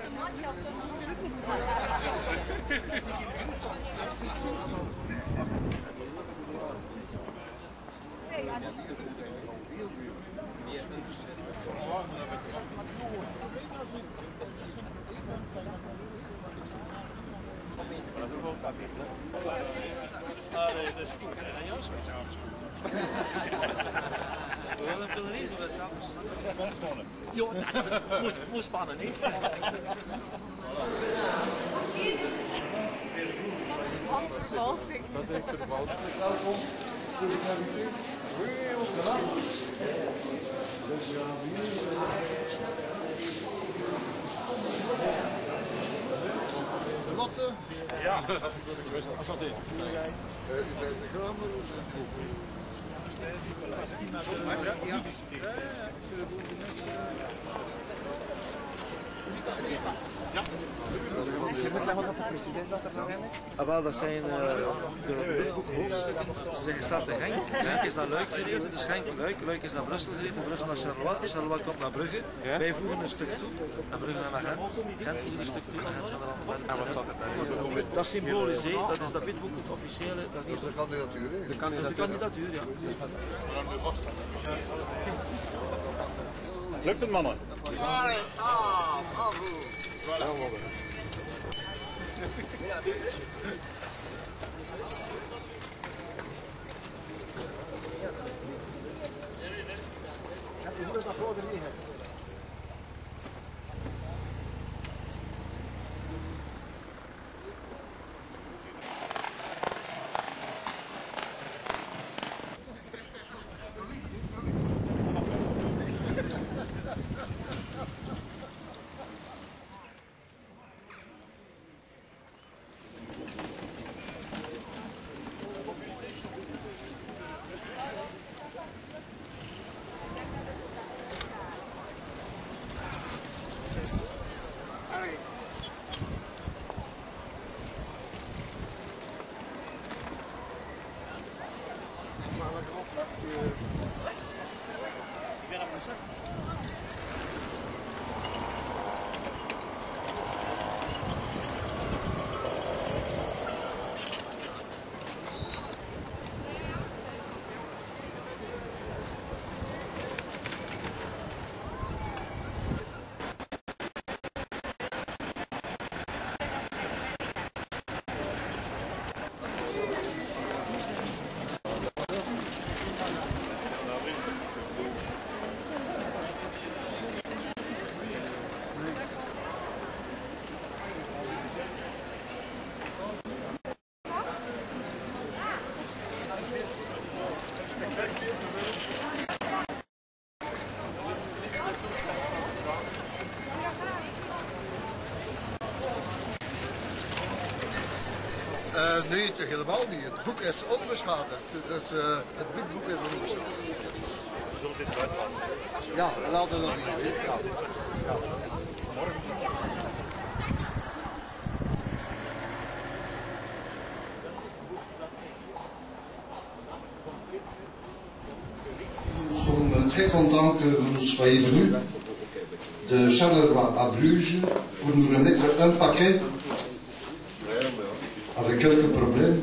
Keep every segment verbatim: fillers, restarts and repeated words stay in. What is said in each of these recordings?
Jo, dat moest, moest spannen, niet? Vervalsing. Dat is echt vervalsing. Welkom. Lotte? Ja, enchanté. U bent de Kramer. Ah, wel, dat zijn uh, de witboekhoofdstukken. Ze zijn gestart in Genk. Genk is naar Luik gereden, dus Genk Luik. Luik is naar Brussel gereden, Brussel naar Charleroi. Charleroi komt naar Brugge. Ja? Wij voegen een stuk toe. En Brugge naar Gent. Gent voegt een stuk toe. En Gent gaat naar Antwerpen. En wat staat er daar? Dat is symbolisch, he. Dat is dat witboek, het officiële. Dat is, Dat is de kandidatuur, hè? de kandidatuur, dat is de kandidatuur, ja. Lukt het, mannen? Ah, bravo. Uh, nee, toch helemaal niet. Het boek is onbeschadigd. Dus, uh, het boek is onbeschadigd. We zullen dit eruit laten. Ja, laten we dat niet. Ja. Ja. Morgen. Nous sommes très contents que vous soyez venus de Charleroi à Bruges pour nous remettre un paquet avec quelques problèmes.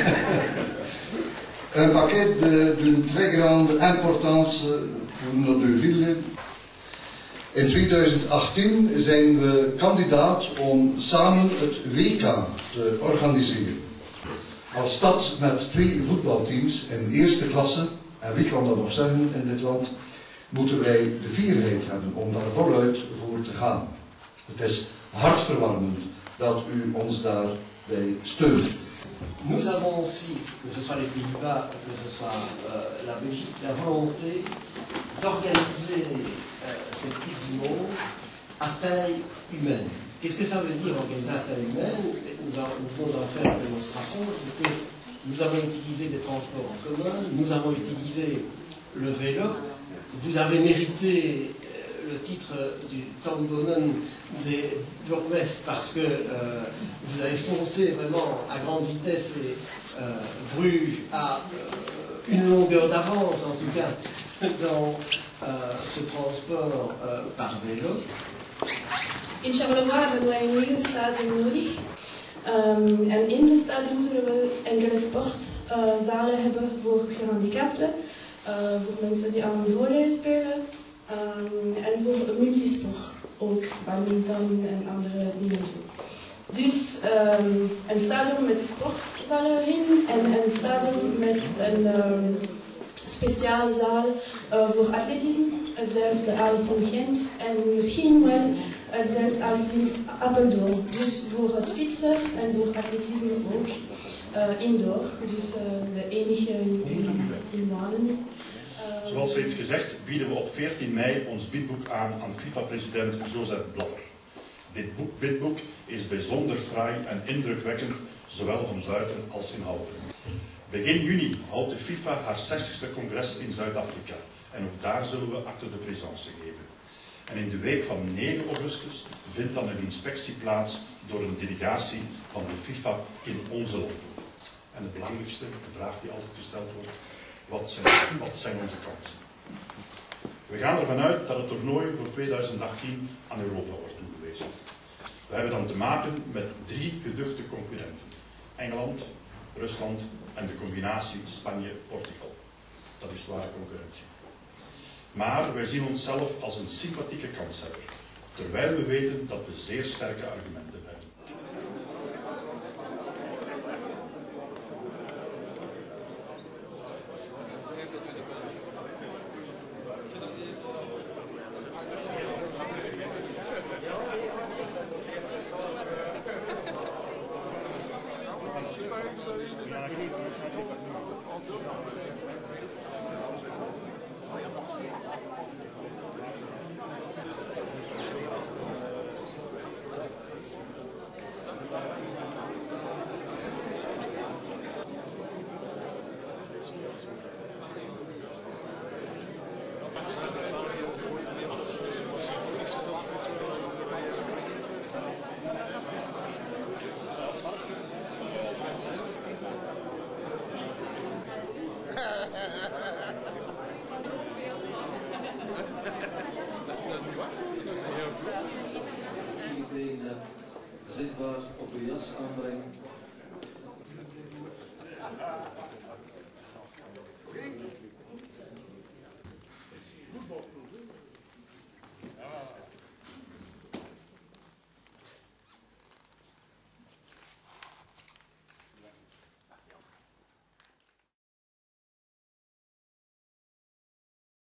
Un paquet d'une très grande importance voor nos deux villes. In tweeduizend achttien zijn we kandidaat om samen het W K te organiseren. Als stad met twee voetbalteams in eerste klasse, en wie kan dat nog zeggen in dit land, moeten wij de fierheid hebben om daar voluit voor te gaan. Het is hartverwarmend dat u ons daarbij steunt. Nous avons aussi, que ce soit les Pays-Bas, que ce soit euh, la Belgique, la volonté d'organiser euh, cette Coupe du Monde à taille humaine. Qu'est-ce que ça veut dire organiser à taille humaine? Nous, avons, nous venons d'en faire une démonstration, c'est que nous avons utilisé des transports en commun, nous avons utilisé le vélo, vous avez mérité le titre du Tombonen des bourgmestres parce que euh, vous avez foncé vraiment à grande vitesse et euh, Bruges à euh, une longueur d'avance en tout cas dans euh, ce transport euh, par vélo. In Charleroi hebben wij een nieuw stadion nodig. Um, en in het stadion zullen we enkele sportzalen uh, hebben voor gehandicapten, uh, voor mensen die aan een volley spelen um, en voor multisport, ook badminton en andere dingen. Dus um, een stadion met sportzalen erin en een stadion met een um, speciale zaal uh, voor atletisme, hetzelfde als in Gent en misschien wel hetzelfde als in Apeldoorn. Dus voor het fietsen en voor atletisme ook uh, indoor, dus uh, de enige in, in, in Walen. Uh, Zoals reeds gezegd bieden we op veertien mei ons bidboek aan aan FIFA-president Joseph Blatter. Dit boek, bidboek is bijzonder fraai en indrukwekkend, zowel van buiten als inhoudelijk. Begin juni houdt de FIFA haar zestigste congres in Zuid-Afrika en ook daar zullen we acte de présence geven. En in de week van negen augustus vindt dan een inspectie plaats door een delegatie van de FIFA in onze landen. En het belangrijkste, de vraag die altijd gesteld wordt, wat zijn, wat zijn onze kansen? We gaan ervan uit dat het toernooi voor tweeduizend achttien aan Europa wordt toegewezen. We hebben dan te maken met drie geduchte concurrenten. Engeland, Rusland en de combinatie Spanje-Portugal. Dat is zware concurrentie. Maar wij zien onszelf als een sympathieke kanshebber, terwijl we weten dat we zeer sterke argumenten hebben. Zichtbaar op uw jas aanbrengen.